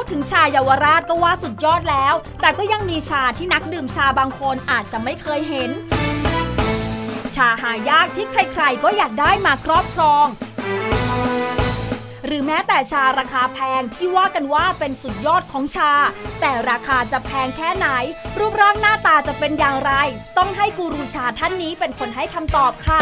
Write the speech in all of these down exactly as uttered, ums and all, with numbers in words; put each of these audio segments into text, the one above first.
ถึงชาเยาวราชก็ว่าสุดยอดแล้วแต่ก็ยังมีชาที่นักดื่มชาบางคนอาจจะไม่เคยเห็นชาหายากที่ใครๆก็อยากได้มาครอบครองหรือแม้แต่ชาราคาแพงที่ว่ากันว่าเป็นสุดยอดของชาแต่ราคาจะแพงแค่ไหนรูปร่างหน้าตาจะเป็นอย่างไรต้องให้กูรูชาท่านนี้เป็นคนให้คำตอบค่ะ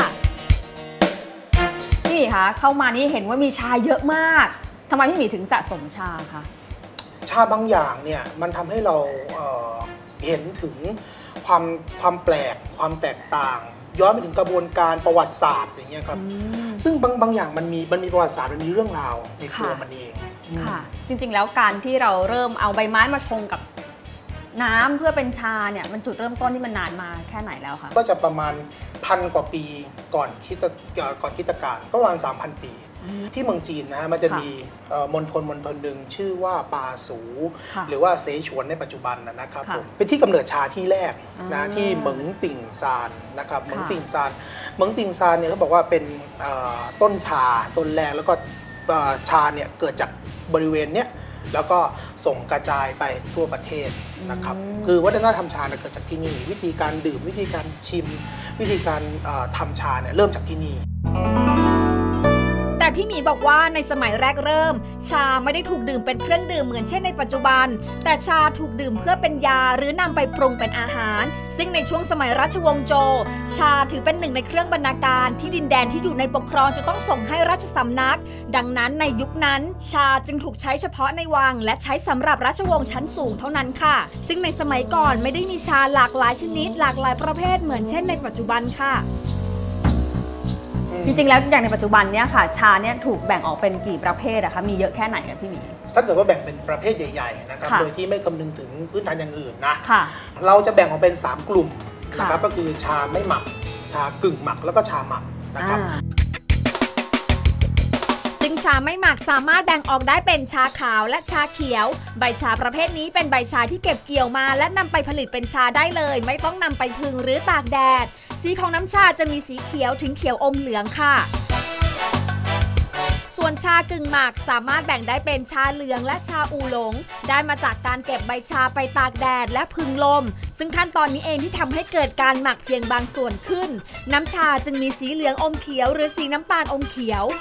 พี่คะเข้ามานี่เห็นว่ามีชาเยอะมากทำไมพี่หมีถึงสะสมชาคะชาบางอย่างเนี่ยมันทำให้เราเอ่อเห็นถึงความความแปลกความแตกต่างย้อนไปถึงกระบวนการประวัติศาสตร์อย่างเงี้ยครับซึ่งบางบางอย่างมันมีมันมีประวัติศาสตร์มันมีเรื่องราวในตัวมันเองค่ะจริงๆแล้วการที่เราเริ่มเอาใบไม้มาชงกับน้ำเพื่อเป็นชาเนี่ยมันจุดเริ่มต้นที่มันนานมาแค่ไหนแล้วคะก็จะประมาณพันกว่าปีก่อนคริสตก่อนคริสตกาลก็ประมาณ สามพัน ปีที่เมืองจีนนะฮะมันจะมีมณฑลมณฑลหนึ่งชื่อว่าปาสูหรือว่าเสฉวนในปัจจุบันนะครับผมเป็นที่กำเนิดชาที่แรกนะที่เหมิงติ่งซานนะครับเหมิงติ่งซานเหมิงติ่งซานเนี่ยเขาบอกว่าเป็นต้นชาต้นแรกแล้วก็ชาเนี่ยเกิดจากบริเวณเนี้ยแล้วก็ส่งกระจายไปทั่วประเทศนะครับคือวัฒนธรรมชาเกิดจากที่นี่วิธีการดื่มวิธีการชิมวิธีการทำชาเนี่ยเริ่มจากที่นี่แต่พี่หมีบอกว่าในสมัยแรกเริ่มชาไม่ได้ถูกดื่มเป็นเครื่องดื่มเหมือนเช่นในปัจจุบันแต่ชาถูกดื่มเพื่อเป็นยาหรือนำไปปรุงเป็นอาหารซึ่งในช่วงสมัยราชวงศ์โจวชาถือเป็นหนึ่งในเครื่องบรรณาการที่ดินแดนที่อยู่ในปกครองจะต้องส่งให้ราชสำนักดังนั้นในยุคนั้นชาจึงถูกใช้เฉพาะในวังและใช้สำหรับราชวงศ์ชั้นสูงเท่านั้นค่ะซึ่งในสมัยก่อนไม่ได้มีชาหลากหลายชนิดหลากหลายประเภทเหมือนเช่นในปัจจุบันค่ะจริงๆแล้วอย่างในปัจจุบันเนี่ยค่ะชาเนี่ยถูกแบ่งออกเป็นกี่ประเภทอะคะมีเยอะแค่ไหนคะพี่หมีถ้าเกิดว่าแบ่งเป็นประเภทใหญ่ๆนะครับโดยที่ไม่คำนึงถึงพื้นฐานอย่างอื่นนะเราจะแบ่งออกเป็นสามกลุ่มนะครับก็คือชาไม่หมักชากึ่งหมักแล้วก็ชาหมักนะครับซึ่งชาไม่หมักสามารถแบ่งออกได้เป็นชาขาวและชาเขียวใบชาประเภทนี้เป็นใบชาที่เก็บเกี่ยวมาและนำไปผลิตเป็นชาได้เลยไม่ต้องนำไปผึ่งหรือตากแดดสีของน้ำชาจะมีสีเขียวถึงเขียวอมเหลืองค่ะส่วนชากึ่งหมักสามารถแบ่งได้เป็นชาเหลืองและชาอูหลงได้มาจากการเก็บใบชาไปตากแดดและผึ่งลมซึ่งขั้นตอนนี้เองที่ทำให้เกิดการหมักเพียงบางส่วนขึ้นน้ำชาจึงมีสีเหลืองอมเขียวหรือสีน้ำตาลอมเขียว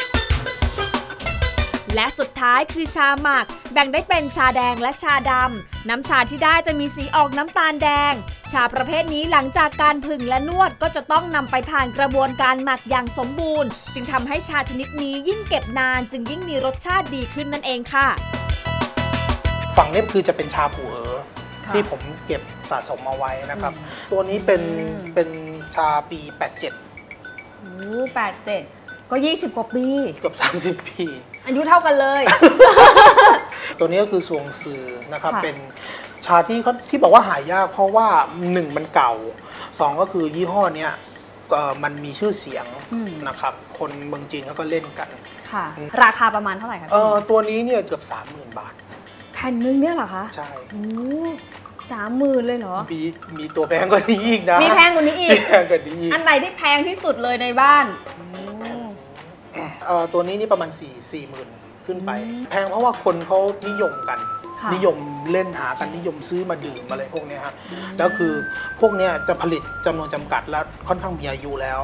และสุดท้ายคือชาหมักแบ่งได้เป็นชาแดงและชาดำน้ำชาที่ได้จะมีสีออกน้ำตาลแดงชาประเภทนี้หลังจากการผึ่งและนวดก็จะต้องนำไปผ่านกระบวนการหมักอย่างสมบูรณ์จึงทำให้ชาชนิดนี้ยิ่งเก็บนานจึงยิ่งมีรสชาติดีขึ้นนั่นเองค่ะฝั่งนี้คือจะเป็นชาผู่เอ๋อที่ผมเก็บสะสมเอาไว้นะครับตัวนี้เป็นเป็นชาปีแปดสิบเจ็ดโอ้แปดสิบเจ็ดก็ยี่สิบกว่าปีเกือบสามสิบปีอายุเท่ากันเลยตัวนี้ก็คือสวงซือนะครับเป็นชาที่เขาที่บอกว่าหายากเพราะว่าหนึ่งมันเก่าสองก็คือยี่ห้อเนี้ยมันมีชื่อเสียงนะครับคนเมืองจีนเขาก็เล่นกันค่ะราคาประมาณเท่าไหร่คะเออตัวนี้เนี่ยเกือบสามหมื่นบาทแผ่นนึงเนี่ยเหรอคะใช่โอ้สามหมื่นเลยเหรอมีมีตัวแพงกว่านี้อีกนะมีแพงกว่านี้อีกแพงกว่านี้อันไหนที่แพงที่สุดเลยในบ้านเอ่อตัวนี้นี่ประมาณสี่สี่หมื่นขึ้นไปแพงเพราะว่าคนเขานิยมกันนิยมเล่นหากันนิยมซื้อมาดื่มอะไรพวกนี้ฮะแล้วคือพวกนี้จะผลิตจำนวนจำกัดและค่อนข้างมีอายุแล้ว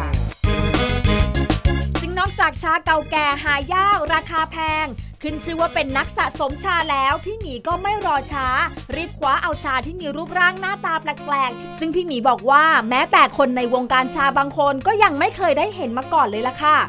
ซึ่งนอกจากชาเก่าแก่หายากราคาแพงขึ้นชื่อว่าเป็นนักสะสมชาแล้วพี่หมีก็ไม่รอช้ารีบคว้าเอาชาที่มีรูปร่างหน้าตาแปลกๆซึ่งพี่หมีบอกว่าแม้แต่คนในวงการชาบางคนก็ยังไม่เคยได้เห็นมาก่อนเลยล่ะค่ะ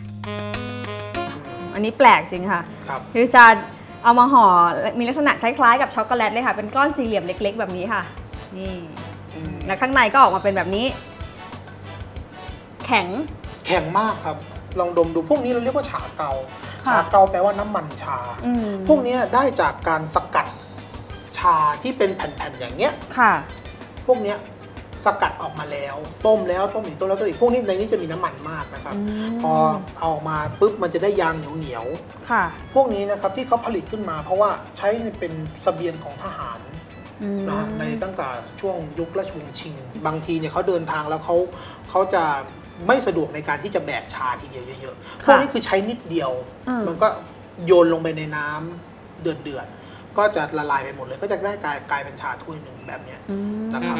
อันนี้แปลกจริงค่ะคือชาเอามาห่อมีลักษณะคล้ายๆกับช็อกโกแลตเลยค่ะเป็นก้อนสี่เหลี่ยมเล็กๆแบบนี้ค่ะนี่และข้างในก็ออกมาเป็นแบบนี้แข็งแข็งมากครับลองดมดูพวกนี้เราเรียกว่าชาเกาชาเกาแปลว่าน้ำมันชาพวกนี้ได้จากการสกัดชาที่เป็นแผ่นๆอย่างเงี้ยพวกนี้สกัดออกมาแล้วต้มแล้วต้มอีกต้มแล้วต้มอีกพวกนี้ในนี้จะมีน้ำมันมากนะครับพอเอามาปุ๊บมันจะได้ยางเหนียวเหนียวพวกนี้นะครับที่เขาผลิตขึ้นมาเพราะว่าใช้เป็นเสบียงของทหารนะในตั้งแต่ช่วงยุคราชวงศ์ชิงบางทีเนี่ยเขาเดินทางแล้วเขาเขาจะไม่สะดวกในการที่จะแบกชาทีเดียวเยอะๆพวกนี้คือใช้นิดเดียวมันก็โยนลงไปในน้ำเดือดเดือดก็จะละลายไปหมดเลยก็จะได้กลายกลายเป็นชาถ้วยหนึ่งแบบนี้นะครับ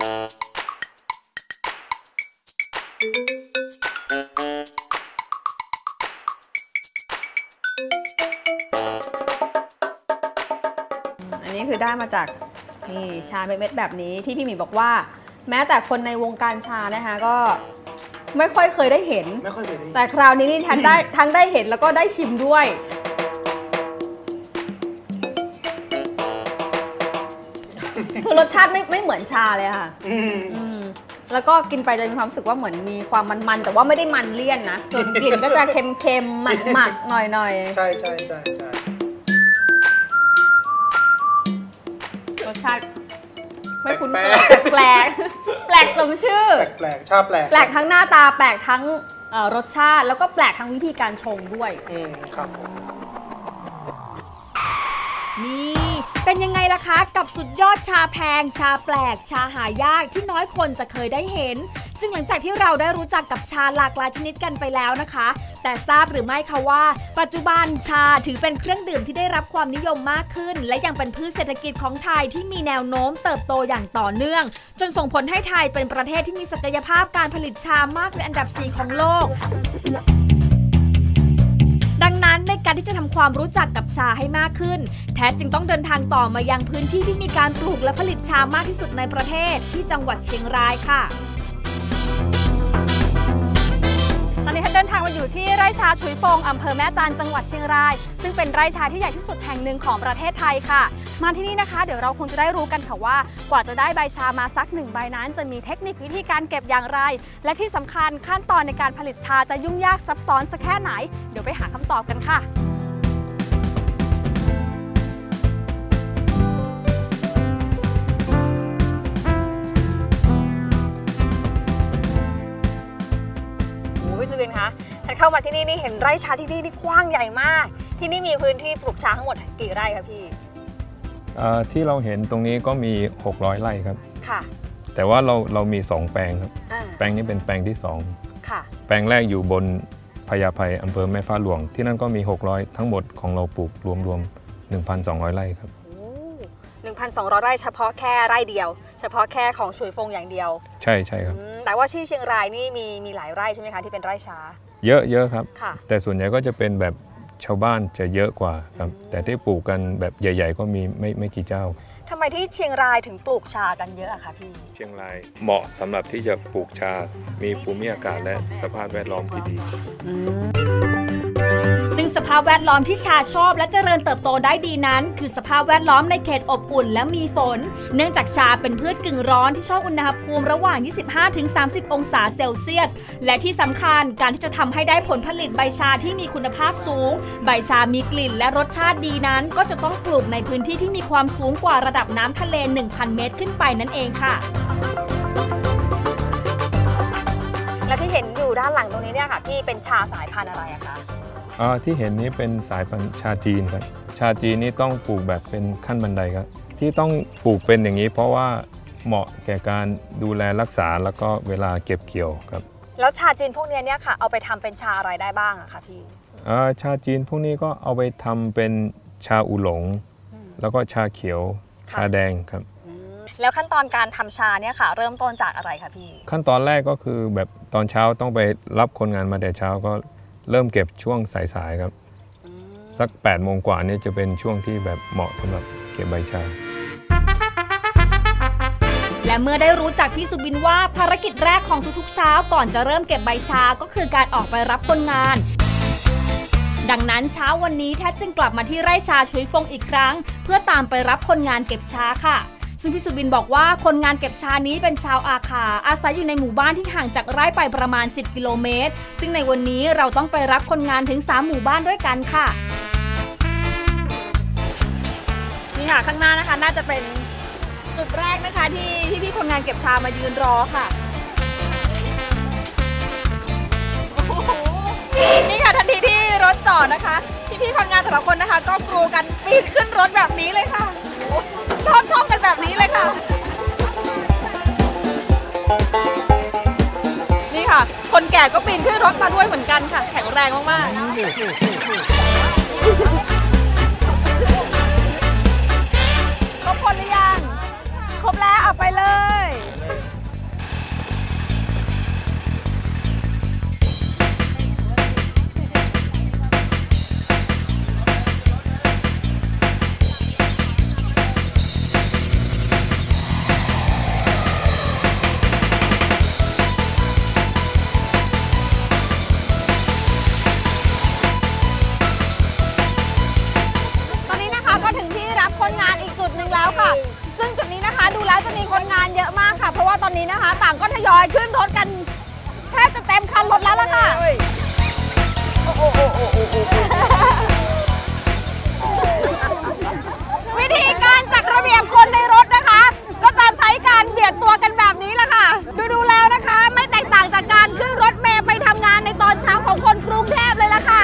อันนี้คือได้มาจากนี่ชาเม็ดๆแบบนี้ที่พี่หมีบอกว่าแม้แต่คนในวงการชานะคะก็ไม่ค่อยเคยได้เห็นไม่ค่อยเคยได้แต่คราวนี้นี่ทั้งได้ทั้งได้เห็นแล้วก็ได้ชิมด้วยคือรสชาติไม่ไม่เหมือนชาเลยค่ะแล้วก็กินไปจะมีความรู้สึกว่าเหมือนมีความมันๆแต่ว่าไม่ได้มันเลี่ยนนะส่วนกลิ่นก็จะเค็มๆหมักๆหน่อยๆใช่ใช่ใช่ใช่รสชาติไม่คุ้นเคยแปลกแปลกสมชื่อแปลกชาแปลกแปลกทั้งหน้าตาแปลกทั้งรสชาติแล้วก็แปลกทั้งวิธีการชงด้วยอืมครับนี่เป็นยังไงล่ะคะกับสุดยอดชาแพงชาแปลกชาหายากที่น้อยคนจะเคยได้เห็นซึ่งหลังจากที่เราได้รู้จักกับชาหลากหลายชนิดกันไปแล้วนะคะแต่ทราบหรือไม่คะว่าปัจจุบันชาถือเป็นเครื่องดื่มที่ได้รับความนิยมมากขึ้นและยังเป็นพืชเศรษฐกิจของไทยที่มีแนวโน้มเติบโตอย่างต่อเนื่องจนส่งผลให้ไทยเป็นประเทศที่มีศักยภาพการผลิตชามากเป็นอันดับสี่ของโลกดังนั้นในการที่จะทำความรู้จักกับชาให้มากขึ้นแท้จึงต้องเดินทางต่อมายังพื้นที่ที่มีการปลูกและผลิตชามากที่สุดในประเทศที่จังหวัดเชียงรายค่ะตอนนี้ท่านเดินทางมาอยู่ที่ไร่ชาฉุยฟงอำเภอแม่จันจังหวัดเชียงรายซึ่งเป็นไร่ชาที่ใหญ่ที่สุดแห่งหนึ่งของประเทศไทยค่ะมาที่นี่นะคะเดี๋ยวเราคงจะได้รู้กันค่ะว่ากว่าจะได้ใบชามาสักหนึ่งใบนั้นจะมีเทคนิควิธีการเก็บอย่างไรและที่สำคัญขั้นตอนในการผลิตชาจะยุ่งยากซับซ้อนสักแค่ไหนเดี๋ยวไปหาคำตอบกันค่ะพี่สุวินคะถ้าเข้ามาที่นี่นี่เห็นไร่ชาที่นี่นี่กว้างใหญ่มากที่นี่มีพื้นที่ปลูกชาทั้งหมดกี่ไร่คะพี่ที่เราเห็นตรงนี้ก็มีหกร้อยไร่ครับค่ะแต่ว่าเราเรามีสองแปลงครับแปลงนี้เป็นแปลงที่สองค่ะแปลงแรกอยู่บนพญาไพอำเภอแม่ฟ้าหลวงที่นั่นก็มีหกร้อยทั้งหมดของเราปลูกรวมๆ หนึ่งพันสองร้อย ไร่ครับหนึ่งพันสองร้อย ไร่เฉพาะแค่ไร่เดียวเฉพาะแค่ของฉุยฟงอย่างเดียวใช่ใช่ครับแต่ว่าที่เชียงรายนี่มีมีหลายไร่ใช่ไหมคะที่เป็นไร่ชาเยอะเยอะครับค่ะแต่ส่วนใหญ่ก็จะเป็นแบบชาวบ้านจะเยอะกว่าครับแต่ที่ปลูกกันแบบใหญ่ๆก็มีไม่ไม่กี่เจ้าทำไมที่เชียงรายถึงปลูกชากันเยอะอะคะพี่เชียงรายเหมาะสำหรับที่จะปลูกชามีภูมิอากาศและสภาพแวดล้อมที่ดีซึ่งสภาพแวดล้อมที่ชาชอบและเจริญเติบโตได้ดีนั้นคือสภาพแวดล้อมในเขตอบอุ่นและมีฝนเนื่องจากชาเป็นพืชกึ่งร้อนที่ชอบอุณหภูมิระหว่าง ยี่สิบห้าถึงสามสิบ องศาเซลเซียสและที่สำคัญการที่จะทำให้ได้ผลผลิตใบชาที่มีคุณภาพสูงใบชามีกลิ่นและรสชาติดีนั้นก็จะต้องปลูกในพื้นที่ที่มีความสูงกว่าระดับน้ำทะเล หนึ่งพัน เมตรขึ้นไปนั่นเองค่ะและที่เห็นอยู่ด้านหลังตรงนี้เนี่ยค่ะพี่เป็นชาสายพันธุ์อะไรอะคะที่เห็นนี้เป็นสายพันธุ์ชาจีนครับชาจีนนี่ต้องปลูกแบบเป็นขั้นบันไดครับที่ต้องปลูกเป็นอย่างนี้เพราะว่าเหมาะแก่การดูแลรักษาแล้วก็เวลาเก็บเกี่ยวครับแล้วชาจีนพวกนี้เนี่ยค่ะเอาไปทำเป็นชาอะไรได้บ้างอะคะพี่ชาจีนพวกนี้ก็เอาไปทำเป็นชาอูหลงแล้วก็ชาเขียวชาแดงครับแล้วขั้นตอนการทำชาเนี่ยค่ะเริ่มต้นจากอะไรคะพี่ขั้นตอนแรกก็คือแบบตอนเช้าต้องไปรับคนงานมาแต่เช้าก็เริ่มเก็บช่วงสายๆครับสักแปดโมงกว่านี่จะเป็นช่วงที่แบบเหมาะสำหรับเก็บใบชาและเมื่อได้รู้จักพี่สุบินว่าภารกิจแรกของทุกๆเช้าก่อนจะเริ่มเก็บใบชาก็คือการออกไปรับคนงานดังนั้นเช้าวันนี้แท้จึงกลับมาที่ไร่ชาฉุยฟงอีกครั้งเพื่อตามไปรับคนงานเก็บชาค่ะซึ่งพี่สุบินบอกว่าคนงานเก็บชานี้เป็นชาวอาขาอาศัยอยู่ในหมู่บ้านที่ห่างจากไร่ไปประมาณสิบกิโลเมตรซึ่งในวันนี้เราต้องไปรับคนงานถึงสามหมู่บ้านด้วยกันค่ะนี่ค่ะข้างหน้านะคะน่าจะเป็นจุดแรกนะคะที่ที่พี่คนงานเก็บชามายืนรอค่ะนี่ค่ะทันทีที่รถจอดนะคะพี่พี่คนงานแต่ละคนนะคะก็กรูกันปีนขึ้นรถแบบนี้เลยค่ะทอดช่องกันแบบนี้เลยค่ะนี่ค่ะคนแก่ก็ปีนขึ้นรถมาด้วยเหมือนกันค่ะแข็งแรงมากๆนี้นะคะ ต่างก็ทยอยขึ้นรถกันแทบจะเต็มคันรถแล้วล่ะค่ะวิธีการจัดระเบียบคนในรถนะคะ ก็จะใช้การเบียดตัวกันแบบนี้แหละค่ะ ดูดูแล้วนะคะ ไม่แตกต่างจากการขึ้นรถเมล์ไปทำงานในตอนเช้าของคนกรุงเทพเลยล่ะค่ะ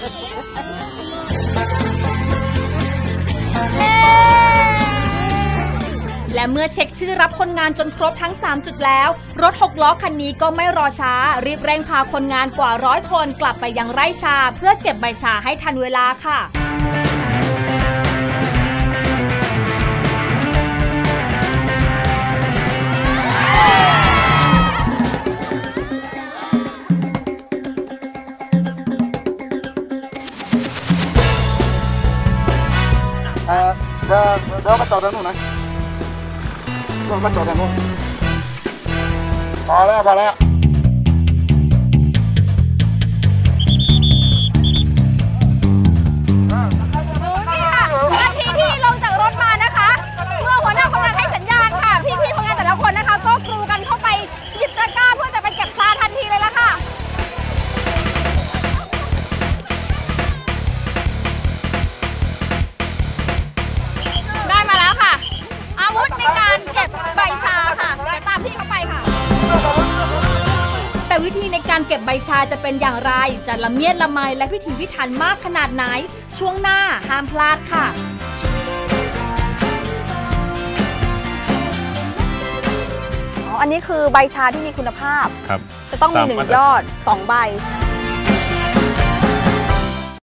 และเมื่อเช็คชื่อรับคนงานจนครบทั้ง สาม จุดแล้ว รถหกล้อคันนี้ก็ไม่รอช้า รีบเร่งพาคนงานกว่าร้อยคนกลับไปยังไร่ชา เพื่อเก็บใบชาให้ทันเวลาค่ะเออเดี๋ยวเดี๋ยวมาจอดตรงนู้นนะมาจอดตรงนู้นพอแล้วพอแล้วนี่ค่ะนาทีที่ลงจากรถมานะคะ เมื่อหัวหน้าคนงานให้สัญญาณค่ะ พี่ๆคนงานแต่ละคนนะคะ ก็กรูกันเข้าไปหยิบตะกร้าเพื่อจะไปเก็บชาทันทีเลยละค่ะ ได้มาแล้วค่ะ อาวุธในการเก็บใบชาค่ะเดี๋ยวตามพี่เข้าไปค่ะแต่วิธีในการเก็บใบชาจะเป็นอย่างไรจะละเมียดละไมและพิถีพิถันมากขนาดไหนช่วงหน้าห้ามพลาดค่ะอ๋อ อันนี้คือใบชาที่มีคุณภาพครับจะต้องมีหนึ่งยอดสองใบ